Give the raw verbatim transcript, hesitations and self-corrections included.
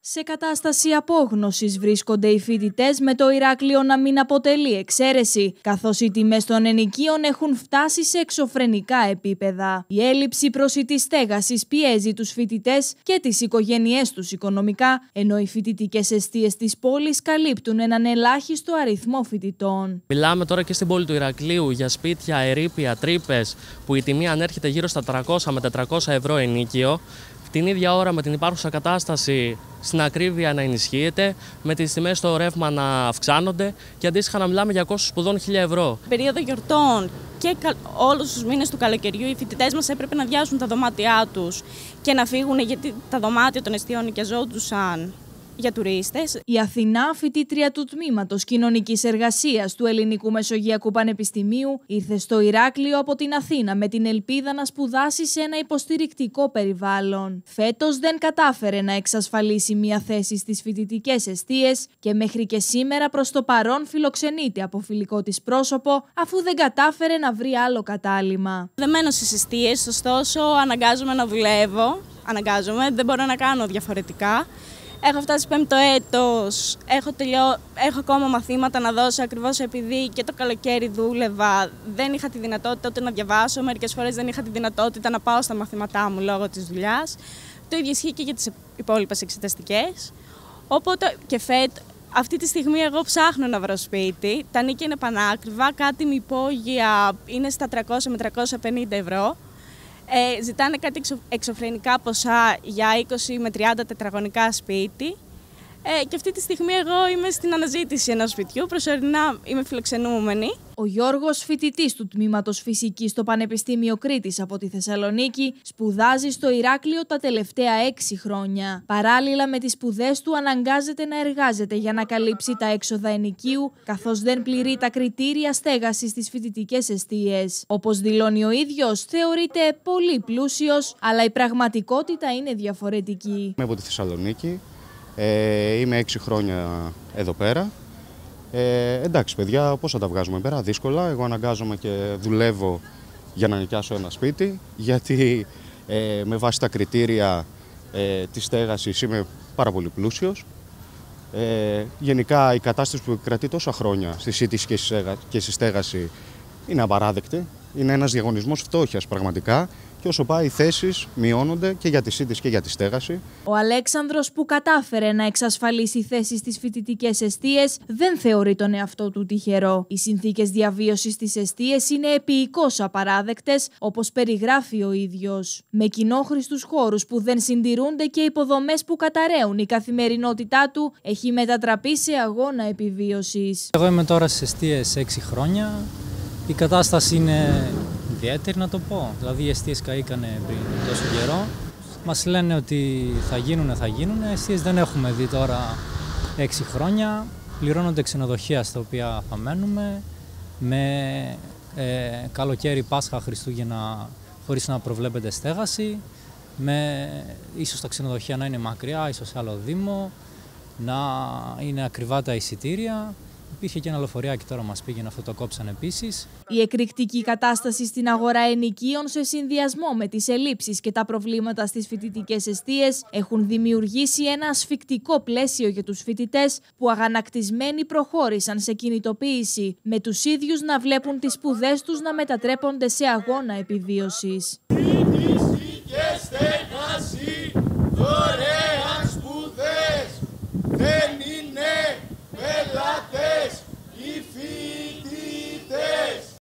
Σε κατάσταση απόγνωσης βρίσκονται οι φοιτητές, με το Ηράκλειο να μην αποτελεί εξαίρεση, καθώς οι τιμές των ενοικίων έχουν φτάσει σε εξωφρενικά επίπεδα. Η έλλειψη προσιτής στέγασης πιέζει τους φοιτητές και τις οικογένειές τους οικονομικά, ενώ οι φοιτητικές εστίες της πόλης καλύπτουν έναν ελάχιστο αριθμό φοιτητών. Μιλάμε τώρα και στην πόλη του Ηρακλείου για σπίτια, ερείπια, τρύπες, που η τιμή ανέρχεται γύρω στα τριακόσια με τετρακόσια ευρώ ενοίκιο. Την ίδια ώρα με την υπάρχουσα κατάσταση στην ακρίβεια να ενισχύεται, με τις τιμές στο ρεύμα να αυξάνονται και αντίστοιχα να μιλάμε για κόστος σπουδών χίλια ευρώ. Περίοδο γιορτών και όλους τους μήνες του καλοκαιριού οι φοιτητές μας έπρεπε να αδειάσουν τα δωμάτια τους και να φύγουν, γιατί τα δωμάτια των εστιών νοικιαζόντουσαν για τουρίστες. Η Αθηνά, φοιτήτρια του Τμήματος Κοινωνικής Εργασίας του Ελληνικού Μεσογειακού Πανεπιστημίου, ήρθε στο Ηράκλειο από την Αθήνα με την ελπίδα να σπουδάσει σε ένα υποστηρικτικό περιβάλλον. Φέτος δεν κατάφερε να εξασφαλίσει μια θέση στις φοιτητικές εστίες και μέχρι και σήμερα προς το παρόν φιλοξενείται από φιλικό της πρόσωπο, αφού δεν κατάφερε να βρει άλλο κατάλημα. Δεν μένω στις εστίες, ωστόσο αναγκάζομαι να δουλεύω. Αναγκάζομαι, δεν μπορώ να κάνω διαφορετικά. Έχω φτάσει πέμπτο έτος, έχω, τελειώ... έχω ακόμα μαθήματα να δώσω, ακριβώς επειδή και το καλοκαίρι δούλευα. Δεν είχα τη δυνατότητα ούτε να διαβάσω, μερικές φορές δεν είχα τη δυνατότητα να πάω στα μαθήματά μου λόγω της δουλειάς. Το ίδιο ισχύει και για τις υπόλοιπες εξεταστικές. Οπότε και φέτος, αυτή τη στιγμή εγώ ψάχνω να βρω σπίτι. Τα νίκια είναι πανάκριβα, κάτι με υπόγεια είναι στα τριακόσια με τριακόσια πενήντα ευρώ. Ε, ζητάνε κάτι εξω, εξωφρενικά ποσά για είκοσι με τριάντα τετραγωνικά σπίτι. Ε, και αυτή τη στιγμή εγώ είμαι στην αναζήτηση ενός σπιτιού, προσωρινά είμαι φιλοξενούμενη. Ο Γιώργος, φοιτητής του Τμήματος Φυσικής στο Πανεπιστήμιο Κρήτης από τη Θεσσαλονίκη, σπουδάζει στο Ηράκλειο τα τελευταία έξι χρόνια. Παράλληλα με τις σπουδές του αναγκάζεται να εργάζεται για να καλύψει τα έξοδα ενοικίου, καθώς δεν πληρεί τα κριτήρια στέγασης στις φοιτητικές εστίες. Όπως δηλώνει ο ίδιος, θεωρείται πολύ πλούσιος, αλλά η πραγματικότητα είναι διαφορετική. Είμαι από τη Θεσσαλονίκη. Ε, είμαι έξι χρόνια εδώ πέρα. Ε, εντάξει παιδιά, πώς θα τα βγάζουμε πέρα, δύσκολα. Εγώ αναγκάζομαι και δουλεύω για να νοικιάσω ένα σπίτι, γιατί ε, με βάση τα κριτήρια ε, της στέγασης είμαι πάρα πολύ πλούσιος. Ε, γενικά η κατάσταση που κρατεί τόσα χρόνια στη σύντηση και στη στέγαση είναι απαράδεκτη. Είναι ένας διαγωνισμός φτώχειας πραγματικά. Και όσο πάει, οι θέσεις μειώνονται και για τη σύντηση και για τη στέγαση. Ο Αλέξανδρος, που κατάφερε να εξασφαλίσει θέσεις στις φοιτητικές εστίες, δεν θεωρεί τον εαυτό του τυχερό. Οι συνθήκες διαβίωσης στις εστίες είναι επίοικως απαράδεκτες, όπως περιγράφει ο ίδιος. Με κοινόχρηστους χώρους που δεν συντηρούνται και υποδομές που καταραίουν, η καθημερινότητά του έχει μετατραπεί σε αγώνα επιβίωσης. Εγώ είμαι τώρα στις εστίες έξι χρόνια. Η κατάσταση είναι ιδιαίτερη, να το πω. Δηλαδή οι εστίες καήκανε πριν τόσο καιρό. Μας λένε ότι θα γίνουνε, θα γίνουνε. Εστίες δεν έχουμε δει τώρα έξι χρόνια. Πληρώνονται ξενοδοχεία στα οποία θα μένουμε. Με ε, καλοκαίρι, Πάσχα, Χριστούγεννα, χωρίς να προβλέπεται στέγαση. Με ίσως τα ξενοδοχεία να είναι μακριά, ίσως σε άλλο δήμο. Να είναι ακριβά τα εισιτήρια. Υπήρχε και ένα λεωφορείακι, τώρα μας πήγαινε, αυτό το κόψαν επίσης. Η εκρηκτική κατάσταση στην αγορά ενοικίων, σε συνδυασμό με τις ελλείψεις και τα προβλήματα στις φοιτητικές εστίες, έχουν δημιουργήσει ένα ασφικτικό πλαίσιο για τους φοιτητές, που αγανακτισμένοι προχώρησαν σε κινητοποίηση, με τους ίδιους να βλέπουν τις σπουδές τους να μετατρέπονται σε αγώνα επιβίωσης.